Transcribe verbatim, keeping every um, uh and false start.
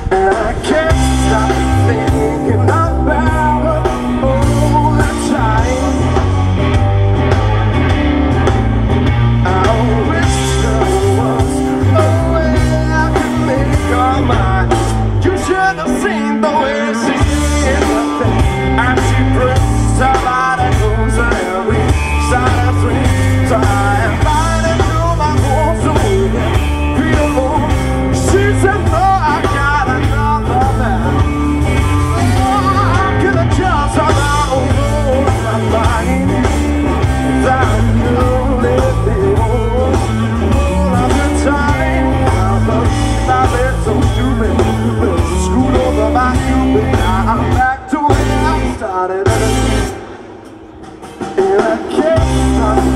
And I can't stop thinking about her all the time. I wish there was a way I could make her mine. You should have seen the way she did the thing as she pressed her body closer every side of three. So I invited to my home so we can be alone. She said no, I got another man. Oh, I could have just hung out over my mind. I knew it before all of the time. I thought I've been so stupid, but screwed over by Cupid. Now I'm back to where I started. And I can't stop